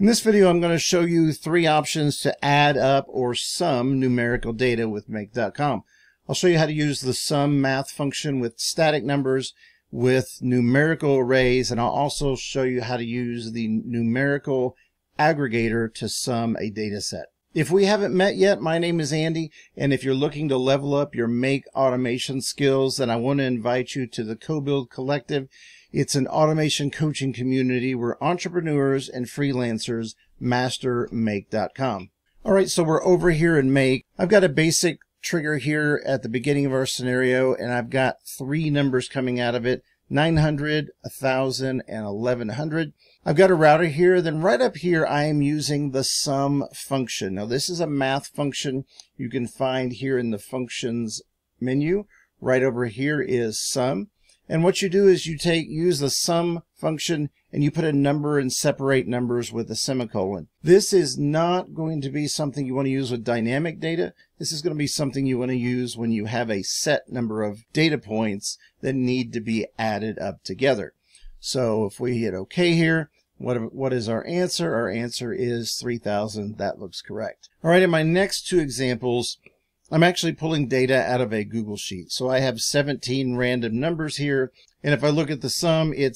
In this video, I'm going to show you 3 options to add up or sum numerical data with make.cmo. I'll show you how to use the sum math function with static numbers with numerical arrays, and I'll also show you how to use the numerical aggregator to sum a data set. If we haven't met yet, my name is Andy, and if you're looking to level up your make automation skills, then I want to invite you to the Co-Build Collective. It's an automation coaching community where entrepreneurs and freelancers master make.cmo. All right, so we're over here in Make. I've got a basic trigger here at the beginning of our scenario, and I've got 3 numbers coming out of it, 900, 1,000, and 1,100. I've got a router here. Then right up here, I am using the sum function. Now, this is a math function you can find here in the functions menu. Right over here is sum. And what you do is you use the sum function and you put a number and separate numbers with a semicolon. This is not going to be something you want to use with dynamic data. This is going to be something you want to use when you have a set number of data points that need to be added up together. So if we hit OK here, what is our answer? Our answer is 3,000. That looks correct. All right, in my next 2 examples, I'm actually pulling data out of a Google Sheet. So I have 17 random numbers here. And if I look at the sum, it's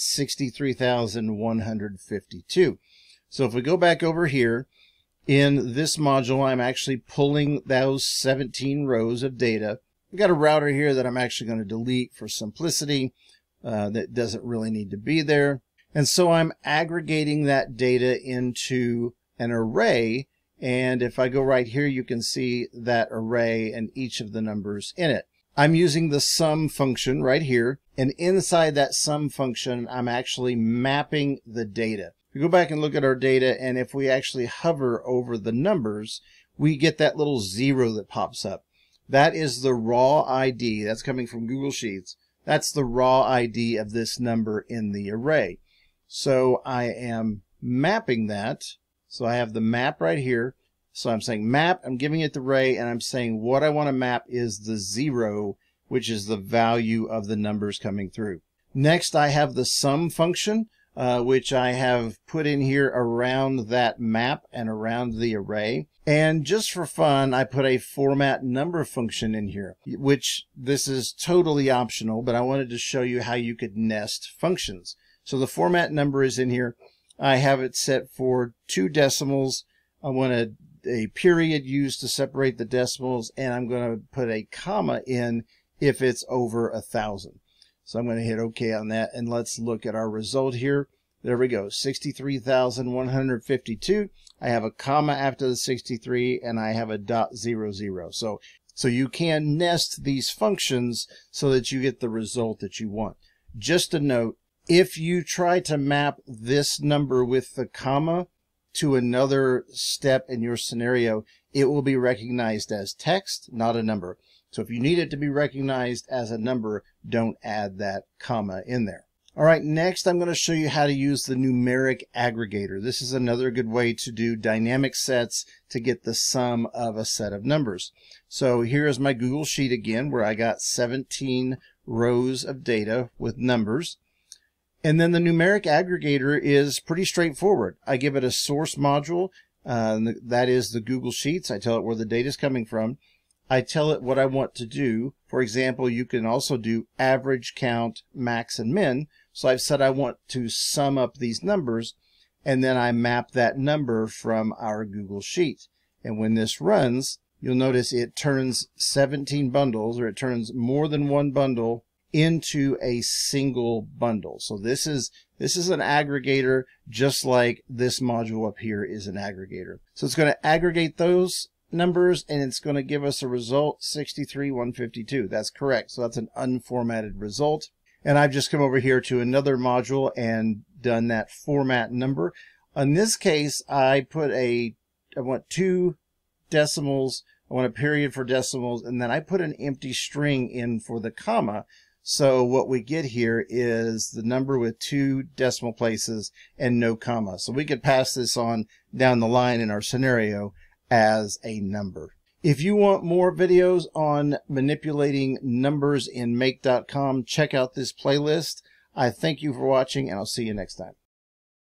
63,152. So if we go back over here, in this module, I'm actually pulling those 17 rows of data. I've got a router here that I'm actually going to delete for simplicity. That doesn't really need to be there. And so I'm aggregating that data into an array. And if I go right here, you can see that array and each of the numbers in it. I'm using the sum function right here. And inside that sum function, I'm actually mapping the data. We go back and look at our data, and if we actually hover over the numbers, we get that little 0 that pops up. That is the raw ID. That's coming from Google Sheets. That's the raw ID of this number in the array. So I am mapping that. So I have the map right here. So I'm saying map, I'm giving it the array, and I'm saying what I want to map is the 0, which is the value of the numbers coming through. Next, I have the sum function, which I have put in here around that map and around the array. And just for fun, I put a format number function in here, which this is totally optional, but I wanted to show you how you could nest functions. So the format number is in here. I have it set for 2 decimals. I want a period used to separate the decimals, and I'm going to put a comma in if it's over 1,000. So I'm going to hit OK on that, and let's look at our result here. There we go, 63,152. I have a comma after the 63, and I have a .00. So you can nest these functions so that you get the result that you want. Just a note, if you try to map this number with the comma to another step in your scenario, it will be recognized as text, not a number. So if you need it to be recognized as a number, don't add that comma in there. All right, next I'm going to show you how to use the numeric aggregator. This is another good way to do dynamic sets to get the sum of a set of numbers. So here is my Google Sheet again, where I got 17 rows of data with numbers. And then the numeric aggregator is pretty straightforward. I give it a source module, that is the Google Sheets. I tell it where the data is coming from. I tell it what I want to do. For example, you can also do average, count, max, and min. So I've said I want to sum up these numbers, and then I map that number from our Google Sheet. And when this runs, you'll notice it turns 17 bundles, or it turns more than one bundle into a single bundle. So this is an aggregator, just like this module up here is an aggregator. So it's going to aggregate those numbers, and it's going to give us a result, 63,152. That's correct. So that's an unformatted result. And I've just come over here to another module and done that format number. In this case, I want 2 decimals, I want a period for decimals, and then I put an empty string in for the comma. So what we get here is the number with 2 decimal places and no comma. So we could pass this on down the line in our scenario as a number. If you want more videos on manipulating numbers in make.cmo, check out this playlist. I thank you for watching, and I'll see you next time.